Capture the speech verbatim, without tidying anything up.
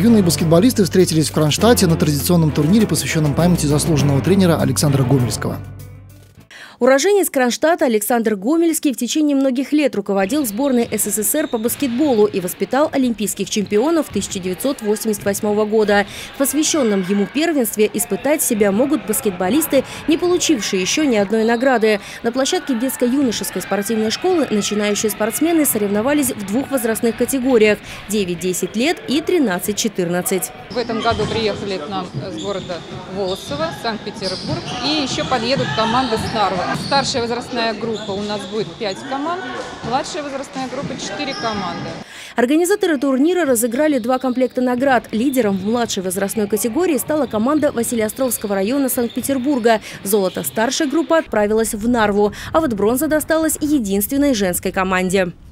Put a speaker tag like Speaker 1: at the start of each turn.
Speaker 1: Юные баскетболисты встретились в Кронштадте на традиционном турнире, посвященном памяти заслуженного тренера Александра Гомельского.
Speaker 2: Уроженец Кронштадта Александр Гомельский в течение многих лет руководил сборной СССР по баскетболу и воспитал олимпийских чемпионов тысяча девятьсот восемьдесят восьмого года. В посвященном ему первенстве испытать себя могут баскетболисты, не получившие еще ни одной награды. На площадке детско-юношеской спортивной школы начинающие спортсмены соревновались в двух возрастных категориях – девять-десять лет и тринадцать-четырнадцать.
Speaker 3: В этом году приехали к нам с города Волосово, Санкт-Петербург, и еще подъедут команды с Нарвы. Старшая возрастная группа у нас будет пять команд, младшая возрастная группа четыре команды.
Speaker 2: Организаторы турнира разыграли два комплекта наград. Лидером в младшей возрастной категории стала команда Василеостровского района Санкт-Петербурга. Золото старшей группы отправилась в Нарву, а вот бронза досталась единственной женской команде.